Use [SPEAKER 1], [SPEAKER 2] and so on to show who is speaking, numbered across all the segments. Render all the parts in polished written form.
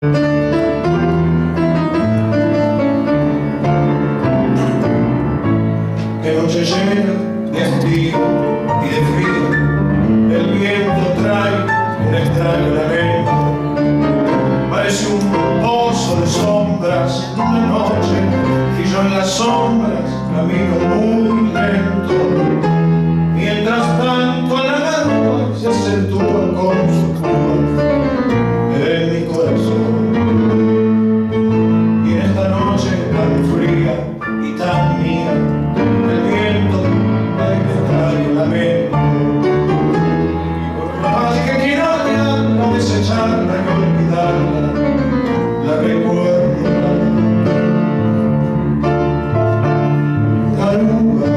[SPEAKER 1] Qué noche llena de hastío y de frío, el viento trae un extraño lamento. Parece un pozo de sombras en una noche, y yo en las sombras camino muy lento. Mientras tanto la garpa se acentúa con su curva en mi corazón. Y en esta noche tan fría y tan mía, el viento me extraño lamento. Y por más que quiera no desecharla y olvidarla, la recuerdo. Garuba,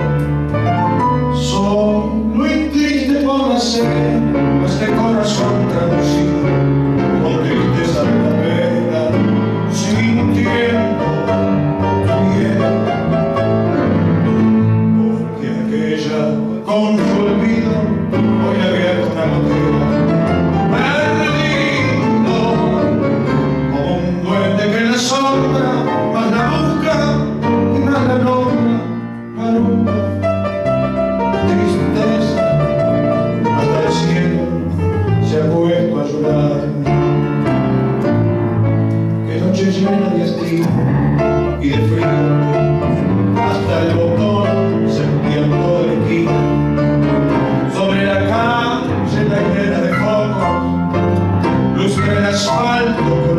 [SPEAKER 1] solo y triste por nacer, este corazón traducido con tristeza de la pena, sintiendo bien, porque aquella con su olvido hoy abierta una botella, perdido como un duende que en la sombra más la busca y más la nombra. Garuba, tristeza, hasta el cielo se ha puesto a llorar. Qué noche llena de hastío y de frío, hasta el botón se entiende de la esquina. Sobre la calle la hilera de focos lustra el asfalto con